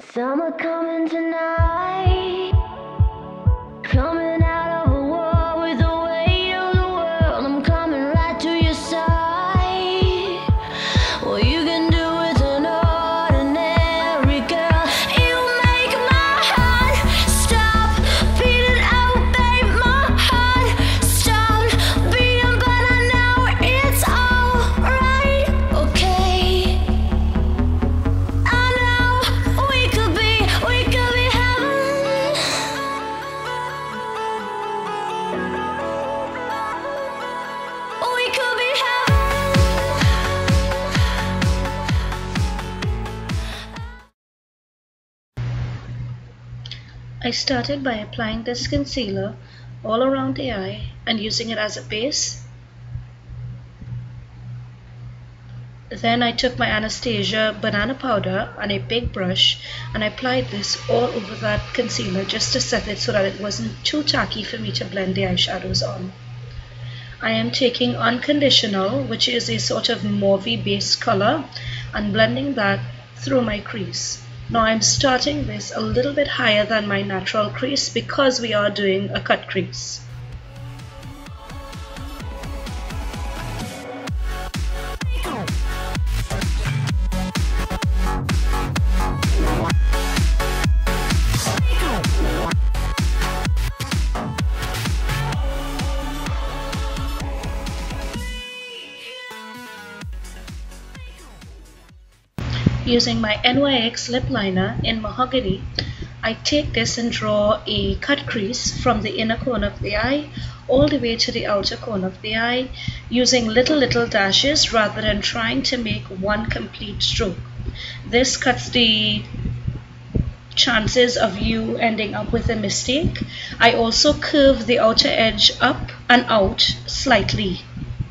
Summer coming tonight, coming out of a war with the weight of the world. I'm coming right to your side. What you can do with an ordinary girl, you make my heart stop beating. Oh babe, my heart stopped beating, but I know it's alright, okay. I know we could be heaven. We could be heaven. I started by applying this concealer all around the eye and using it as a base. Then I took my Anastasia banana powder and a big brush and I applied this all over that concealer just to set it so that it wasn't too tacky for me to blend the eyeshadows on. I am taking Unconditional, which is a sort of mauvey base color, and blending that through my crease. Now I'm starting this a little bit higher than my natural crease because we are doing a cut crease. Using my NYX lip liner in Mahogany, I take this and draw a cut crease from the inner corner of the eye all the way to the outer corner of the eye, using little dashes rather than trying to make one complete stroke. This cuts the chances of you ending up with a mistake. I also curve the outer edge up and out slightly.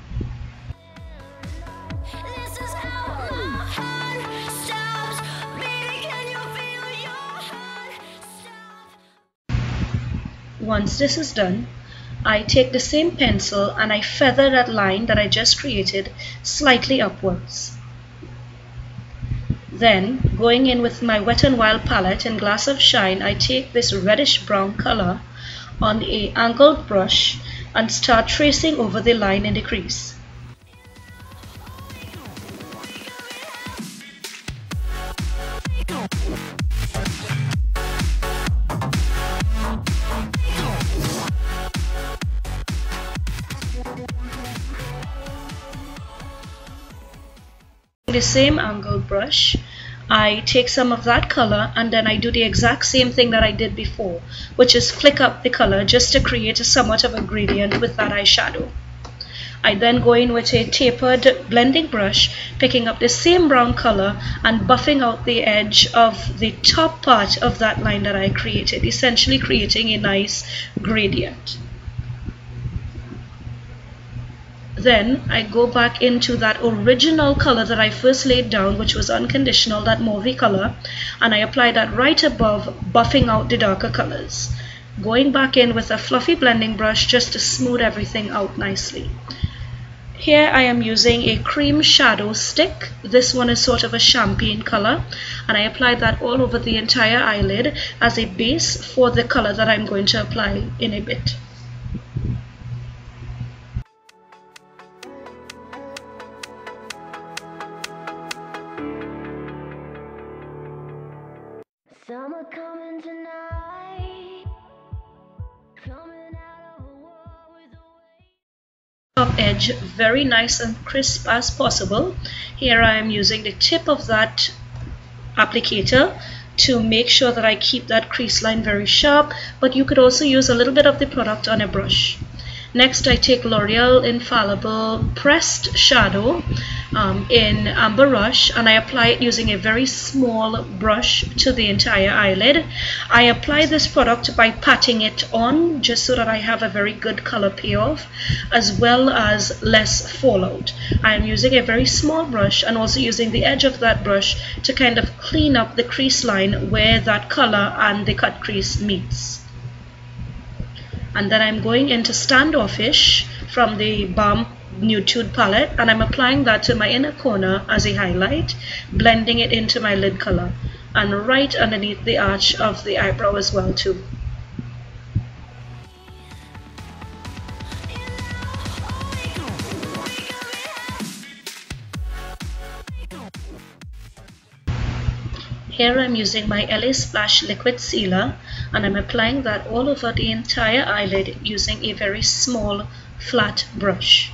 Once this is done, I take the same pencil and I feather that line that I just created slightly upwards. Then, going in with my Wet n Wild palette in Glass of Shine, I take this reddish brown color on an angled brush and start tracing over the line in the crease. The same angled brush, I take some of that color and then I do the exact same thing that I did before, which is flick up the color just to create a somewhat of a gradient with that eyeshadow. I then go in with a tapered blending brush, picking up the same brown color and buffing out the edge of the top part of that line that I created, essentially creating a nice gradient. Then I go back into that original color that I first laid down, which was Unconditional, that mauvey color, and I apply that right above, buffing out the darker colors. Going back in with a fluffy blending brush just to smooth everything out nicely. Here I am using a cream shadow stick. This one is sort of a champagne color, and I apply that all over the entire eyelid as a base for the color that I'm going to apply in a bit. Summer coming tonight, coming out of a war with the weight. Top edge very nice and crisp as possible. Here I am using the tip of that applicator to make sure that I keep that crease line very sharp, but you could also use a little bit of the product on a brush. Next I take L'Oreal Infallible Pressed Shadow in Amber Rush, and I apply it using a very small brush to the entire eyelid. I apply this product by patting it on just so that I have a very good color payoff as well as less fallout. I am using a very small brush and also using the edge of that brush to kind of clean up the crease line where that color and the cut crease meets. And then I'm going into Standoffish from the Balm Nude palette, and I'm applying that to my inner corner as a highlight, blending it into my lid color. and right underneath the arch of the eyebrow as well too. Here I'm using my LA Splash liquid sealer, and I'm applying that all over the entire eyelid using a very small flat brush.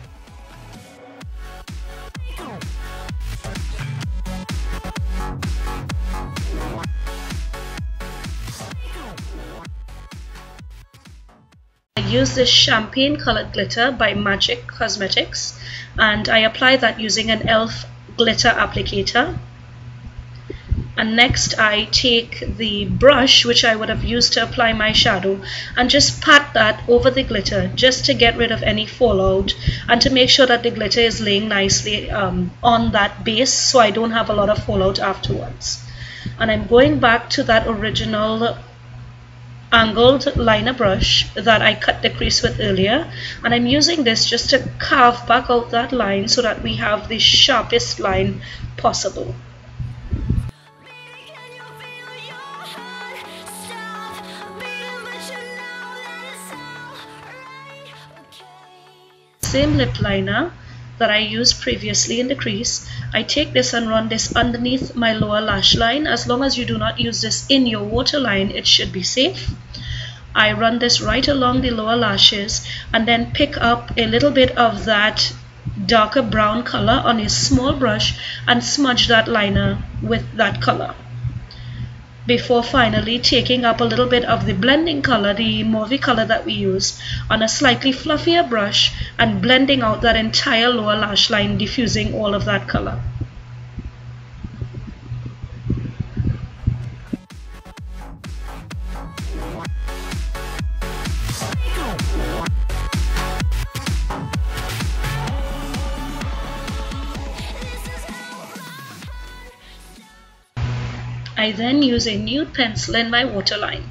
I use this champagne colored glitter by Magic Cosmetics, and I apply that using an e.l.f. glitter applicator. And next I take the brush which I would have used to apply my shadow and just pat that over the glitter just to get rid of any fallout and to make sure that the glitter is laying nicely on that base, so I don't have a lot of fallout afterwards. And I'm going back to that original angled liner brush that I cut the crease with earlier, and I'm using this just to carve back out that line so that we have the sharpest line possible. Same lip liner that I used previously in the crease, I take this and run this underneath my lower lash line. As long as you do not use this in your waterline, it should be safe. I run this right along the lower lashes and then pick up a little bit of that darker brown color on a small brush and smudge that liner with that color, before finally taking up a little bit of the blending color, the mauve color that we use, on a slightly fluffier brush and blending out that entire lower lash line, diffusing all of that color. I then use a nude pencil in my waterline.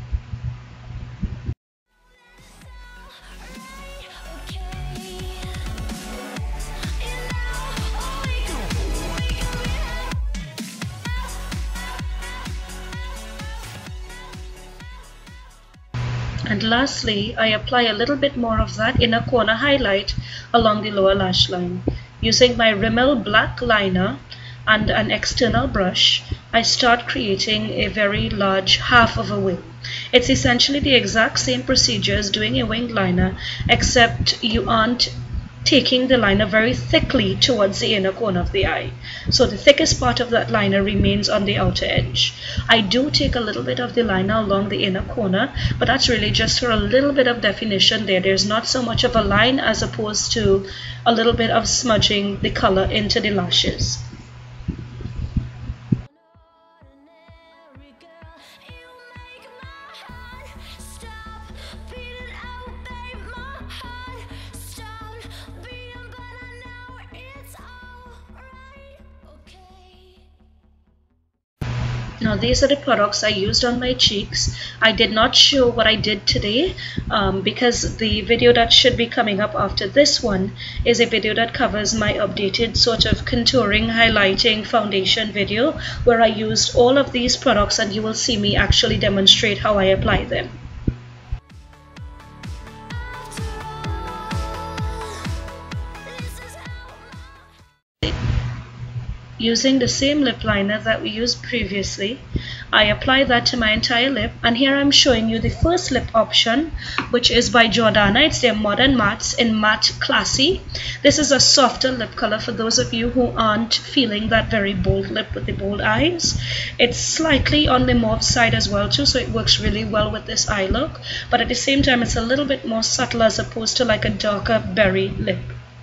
And lastly, I apply a little bit more of that inner corner highlight along the lower lash line. Using my Rimmel black liner and an external brush, I start creating a very large half of a wing. It's essentially the exact same procedure as doing a winged liner, except you aren't taking the liner very thickly towards the inner corner of the eye. So the thickest part of that liner remains on the outer edge. I do take a little bit of the liner along the inner corner, but that's really just for a little bit of definition there. There's not so much of a line as opposed to a little bit of smudging the color into the lashes. Now these are the products I used on my cheeks. I did not show what I did today because the video that should be coming up after this one is a video that covers my updated sort of contouring, highlighting, foundation video where I used all of these products, and you will see me actually demonstrate how I apply them. Using the same lip liner that we used previously, I apply that to my entire lip, and here I'm showing you the first lip option, which is by Jordana. It's their Modern Mattes in Matte Classy. This is a softer lip color for those of you who aren't feeling that very bold lip with the bold eyes. It's slightly on the mauve side as well too, so it works really well with this eye look, but at the same time it's a little bit more subtle as opposed to like a darker berry lip.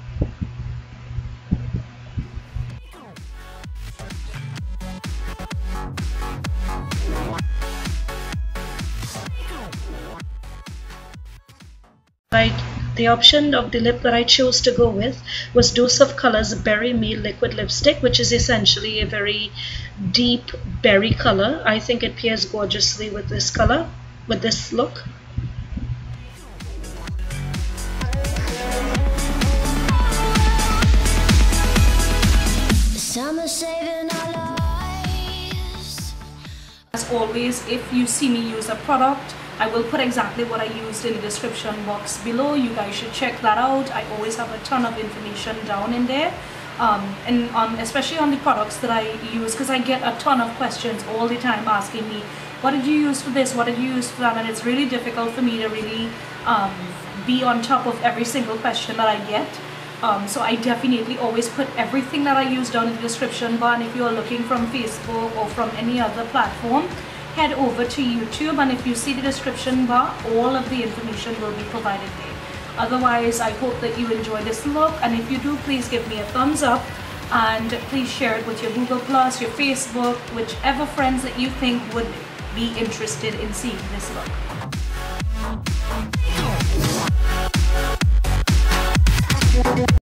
The option of the lip that I chose to go with was Dose of Colors Berry Me Liquid Lipstick, which is essentially a very deep berry color. I think it pairs gorgeously with this color, with this look. Some are saving our lives, as always, if you see me use a product, I will put exactly what I used in the description box below. You guys should check that out. I always have a ton of information down in there. Especially on the products that I use, because I get a ton of questions all the time asking me, what did you use for this, what did you use for that, and it's really difficult for me to really be on top of every single question that I get. So I definitely always put everything that I use down in the description bar, and if you're looking from Facebook or from any other platform, head over to YouTube, and if you see the description bar, all of the information will be provided there. Otherwise, I hope that you enjoy this look, and if you do, please give me a thumbs up, and please share it with your Google+, your Facebook, whichever friends that you think would be interested in seeing this look.